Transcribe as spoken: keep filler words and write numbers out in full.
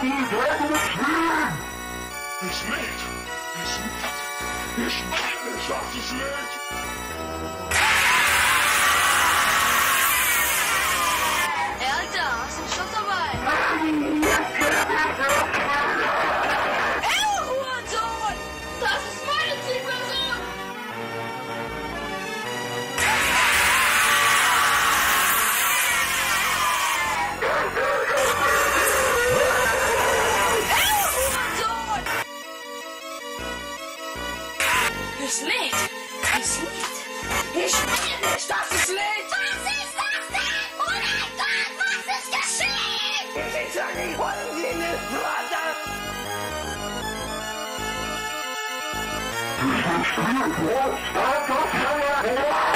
Es lädt! Es lädt! Ich meine, es sagt, es lädt! Ey, Alter, hast du einen Shot dabei? Ey, Hurensohn! Das ist meine Zielperson! Ey, Hurensohn! Es lädt! Es lädt! Ich meine nicht, dass es lädt! Was ist das denn? Oh mein Gott, was ist geschehen? Ich sag, ich wollte sie nicht, Brother! Stop, stop, stop, stop, stop,